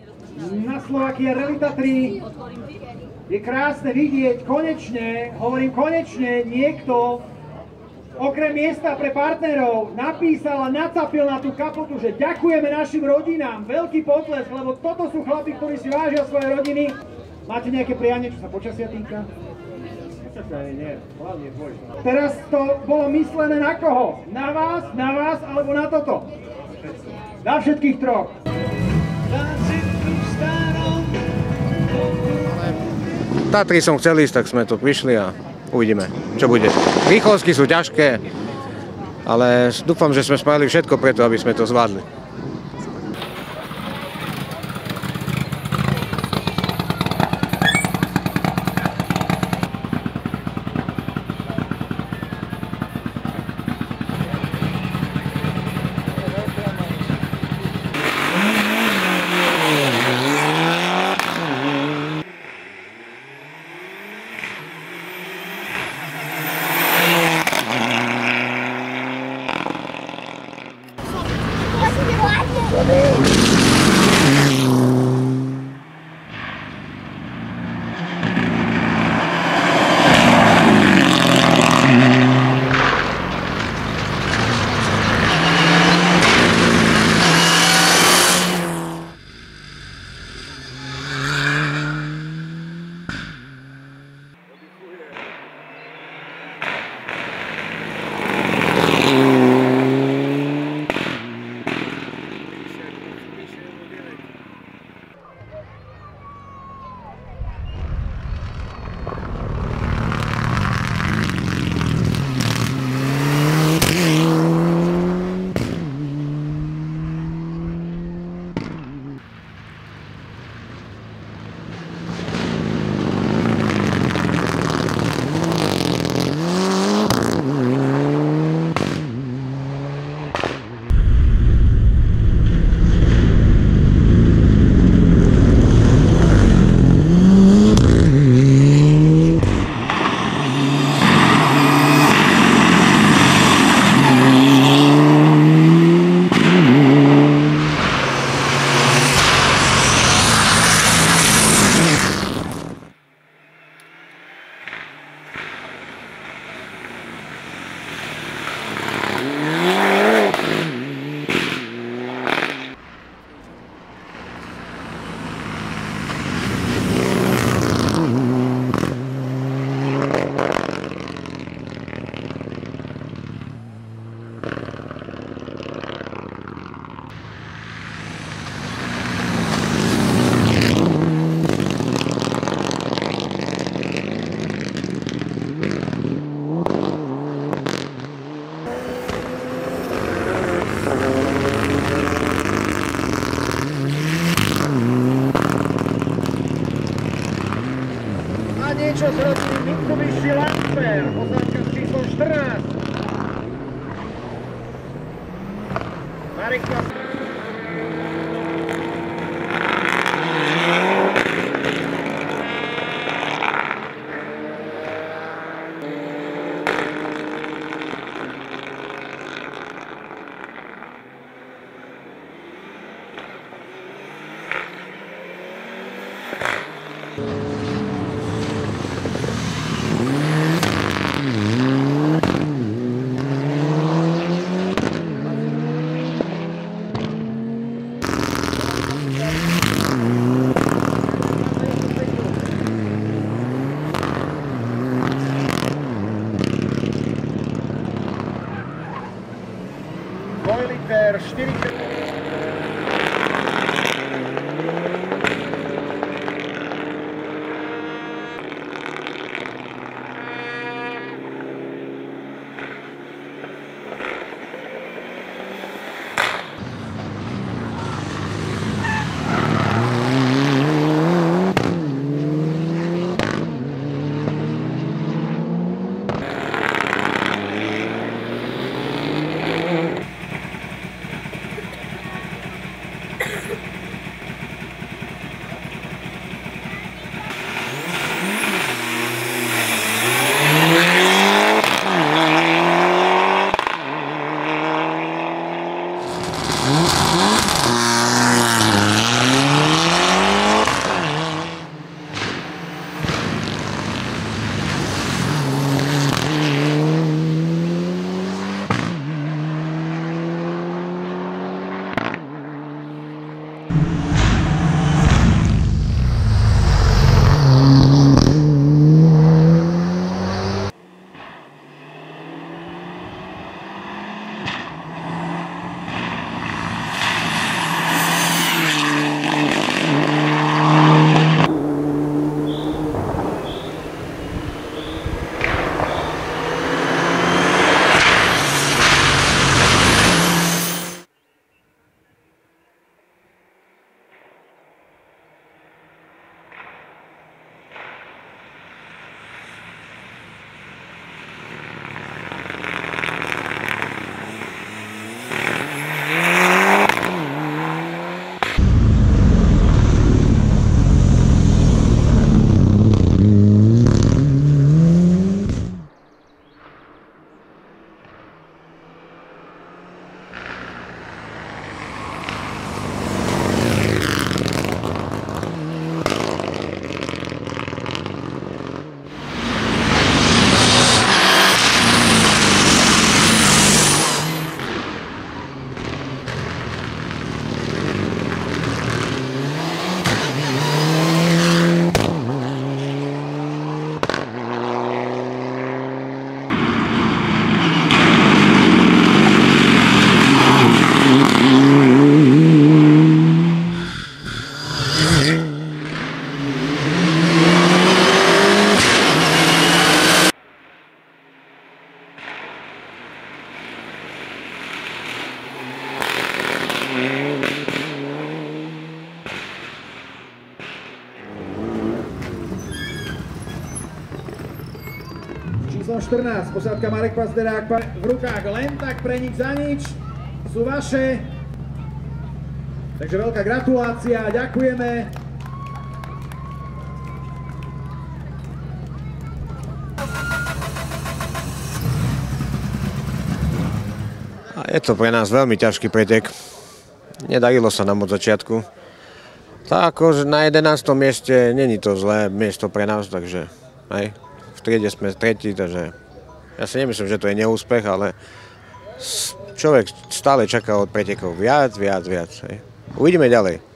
na Slovakia Relita 3. Je krásne vidieť, konečne, hovorím konečne, niekto okrem miesta pre partnerov napísal a nacapil na tú kapotu, že ďakujeme našim rodinám, veľký potlesk, lebo toto sú chlapi, ktorí si vážia svoje rodiny. Máte nejaké prianie, čo sa počasia týka? Nie, hlavne tvoj. Teraz to bolo myslené na koho? Na vás, alebo na toto? Na všetkých troch. Tatry som chcel ísť, tak sme tu prišli a uvidíme, čo bude. Rýchlostky sú ťažké, ale dúfam, že sme spravili všetko preto, aby sme to zvládli. Niečo z rodiny Mitsubishi Lancer, označka s číslom 14. Marek Číslo 14, posádka Marek Pazderák v rukách, len tak pre nič za nič, sú vaše. Takže veľká gratulácia, ďakujeme. A je to pre nás veľmi ťažký pretek. Nedarilo sa nám od začiatku. Tak akože na 11. mieste není to zlé miesto pre nás, takže hej, v triede sme tretí, takže ja si nemyslím, že to je neúspech, ale človek stále čaká od pretekov viac. Hej. Uvidíme ďalej.